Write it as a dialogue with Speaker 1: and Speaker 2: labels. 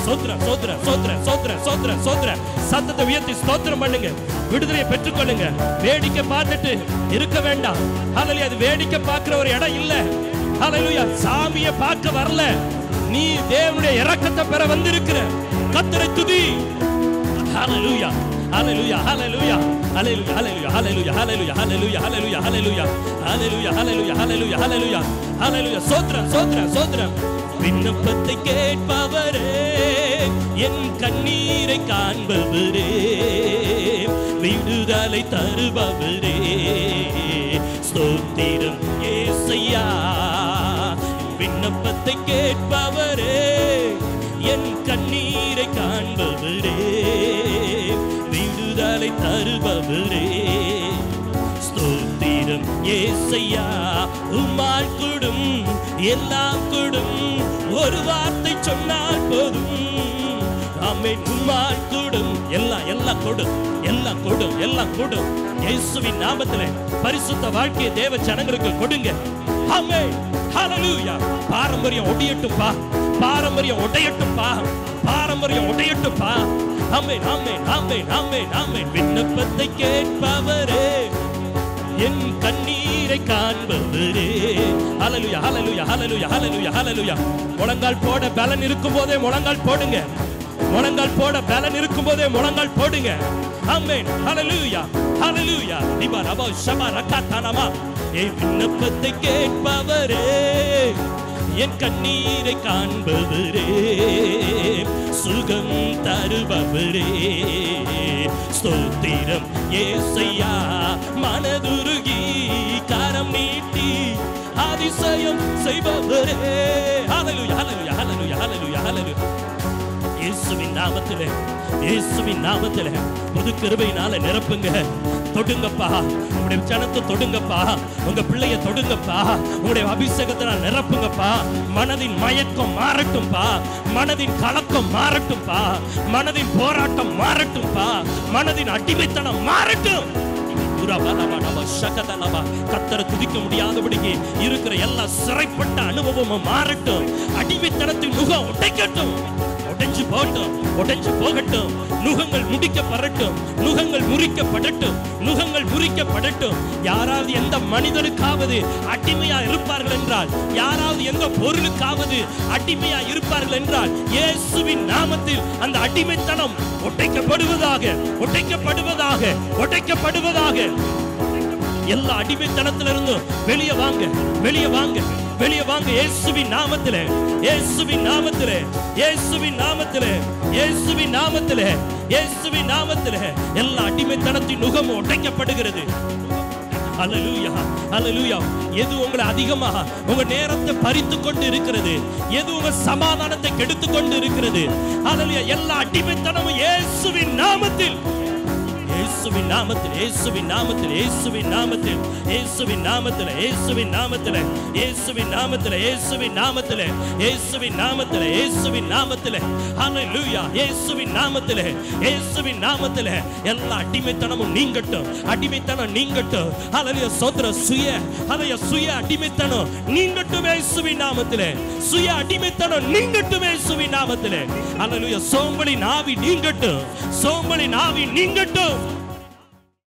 Speaker 1: சோத்ரம் சோத்ரம் சோத்ரம் சோத்ரம் சோத்ரம் சோத்ரம். சத்தத்தை உயர்த்தி ஸ்தோத்திரம் பண்ணுங்க. விடுதலையை பெற்றுக்கொள்ளுங்க. வேடிக்கை பார்த்துட்டு இருக்க வேண்டாம். ஹல்லேலூயா. அது வேடிக்கை பார்க்கிற ஒரு இடம் இல்ல. ஹல்லேலூயா. சாமியை பார்க்க வரல, நீ தேவனுடைய இரக்கத்தை பெற வந்திருக்கிற. கர்த்தரை துதி. ஹல்லேலூயா ஹல்லேலூயா ஹல்லேலூயா ஹல்லேலூயா ஹல்லேலூயா ஹல்லேலூயா ஹல்லேலூயா ஹல்லேலூயா ஹல்லேலூயா ஹல்லேலூயா ஹல்லேலூயா ஹல்லேலூயா ஹல்லேலூயா ஹல்லேலூயா. சோத்ரம் சோத்ரம் சோத்ரம். விண்ணப்பத்தை கேட்பவரே, என் கண்ணீரை காண்பவரே, விடுதலை தருபவரே, ஸ்தோத்திரம் ஏசையா. விண்ணப்பத்தை கேட்பவரே, என் கண்ணீரை காண்பவரே, விடுதலை தருபவரே, ஸ்தோத்திரம் ஏசையா. உம்மால் கூடும், எல்லாம் கூடும், ஒரு வார்த்தை சொன்னால் போதும். ஆமென். உம்மால் கூடும், எல்லாம் எல்லாம் கூடும், எல்லாம் கூடும், எல்லாம் கூடும். இயேசுவின் நாமத்திலே பரிசுத்த வாழ்க்கையை தேவ ஜனங்களுக்கு கொடுங்க. ஆமென். ஹல்லேலூயா. பாரம்பரியம் ஒடியட்டும்பா, பாரம்பரியம் உடையட்டும்பா, பாரம்பரியம் உடையட்டும்பா. ஆமென் ஆமென் ஆமென் ஆமென் ஆமென். விண்ணப்பத்தை கேட்பவரே, என் கண்ணீரை காண்பவரே. ஹல்லேலூயா ஹல்லேலூயா ஹல்லேலூயா ஹல்லேலூயா ஹல்லேலூயா. முழங்கால் போட பலன் இருக்கும் போதே முழங்கால் போடுங்க. முழங்கால் போட பலன் இருக்கும் போதே முழங்கால் போடுங்க. ஆமென். ஹல்லேலூயா ஹல்லேலூயா. திபா ரபா ஷபா ரகாதானமா. என் விண்ணப்பத்தை கேட்பவரே, என் கண்ணீரை காண்பவரே, சுகம் தருபவரே, ஸ்தோத்திரம் ஏசையா. மனதுருகி கரம் நீட்டி அதிசயம் செய்பவரே. ஹல்லேலூயா ஹல்லேலூயா ஹல்லேலூயா ஹல்லேலூயா ஹல்லேலூயா. இயேசுவின் நாமத்திலே, இயேசுவின் நாமத்திலே புது கிருபையினால நிரப்புங்க. தொடுங்கப்பா, உங்களுடைய ஜனத்தை தொடுங்கப்பா, உங்க பிள்ளைய தொடுங்கப்பா, உங்களுடைய அபிஷேகத்தினால் நிரப்புங்கப்பா. மனதின் மயக்கம் மாறட்டும்பா, மனதின் கலக்கம் மாறட்டும்பா, மனதின் போராட்டம் மாறட்டும்பா, மனதின் அடிமைத்தனம் மாறட்டும். கர்த்தரை துதிக்க முடியாதபடிக்கு இருக்கிற எல்லா சிறைப்பட்ட அனுபவமும் மாறட்டும். அடிமைத்தனத்தின் முகம் உடைக்கட்டும், உடைஞ்சு போகட்டும், உடைஞ்சு போகட்டும். நுகங்கள் முடிக்கப்படட்டும், நுகங்கள் முறிக்கப்படட்டும், நுகங்கள் முறிக்கப்படட்டும். யாராவது எந்த மனிதனுக்காவது அடிமையா இருப்பார்கள் என்றால், யாராவது எந்த பொருளுக்காவது அடிமையா இருப்பார்கள் என்றால், இயேசுவின் நாமத்தில் அந்த அடிமைத்தனம் உடைக்கப்படுவதாக, உடைக்கப்படுவதாக, உடைக்கப்படுவதாக. எல்லா அடிமைத்தனத்திலிருந்தும் வெளியே வாங்க, வெளியே வாங்க, வெளியே வாங்க. இயேசுவின் நாமத்திலே, இயேசுவின் நாமத்திலே, இயேசுவின் நாமத்திலே, இயேசுவின் நாமத்திலே, இயேசுவின் நாமத்திலே எல்லா அடிமைத்தனத்தின் நுகமும் உடைக்கப்படுகிறது. ஹல்லேலூயா ஹல்லேலூயா. எது உங்களை அதிகமாக உங்க நேரத்தை பறித்து கொண்டு இருக்கிறது, எது உங்க சமாதானத்தை கெடுத்து கொண்டு இருக்கிறது, ஹல்லேலூயா, எல்லா அடிமைத்தனமும் இயேசுவின் நாமத்தில், இயேசுவின் நாமத்தில், இயேசுவின் நாமத்தில், இயேசுவின் நாமத்தில், இயேசுவின் நாமத்தில், இயேசுவின் நாமத்தில், இயேசுவின் நாமத்தில், இயேசுவின் நாமத்தில், இயேசுவின் நாமத்தில், இயேசுவின் நாமத்தில், ஹல்லேலூயா, இயேசுவின் நாமத்தில், இயேசுவின் நாமத்தில் எல்லா அடிமைத்தனமும் நீங்கட்டும், அடிமைத்தனம் நீங்கட்டும். ஹல்லேலூயா. சோத்ர சுய, ஹல்லேலூயா, சுய அடிமைத்தனம் நீங்கட்டும் இயேசுவின் நாமத்தில், சுய அடிமைத்தனம் நீங்கட்டும் இயேசுவின் நாமத்தில். ஹல்லேலூயா. சோம்பலின் ஆவி நீங்கட்டும், சோம்பலின் ஆவி நீங்கட்டும்.